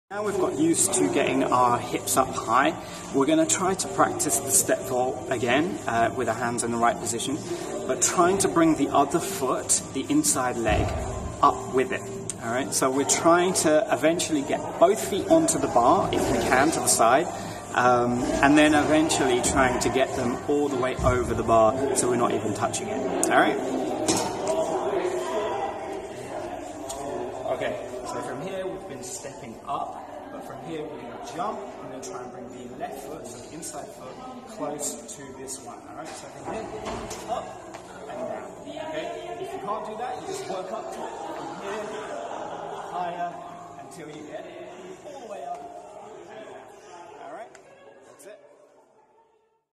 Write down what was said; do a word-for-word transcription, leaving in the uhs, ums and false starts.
Now we've got used to getting our hips up high, we're going to try to practice the step vault again uh, with our hands in the right position, but trying to bring the other foot, the inside leg, up with it. Alright, so we're trying to eventually get both feet onto the bar, if we can, to the side, um, and then eventually trying to get them all the way over the bar so we're not even touching it. Alright? Okay, so from here we've been stepping up. But from here we're going to jump, I'm going to try and bring the left foot, so the inside foot, close to this one, alright? So from here, up and down, okay? If you can't do that, you just work up to it, from here, higher, until you get all the way up.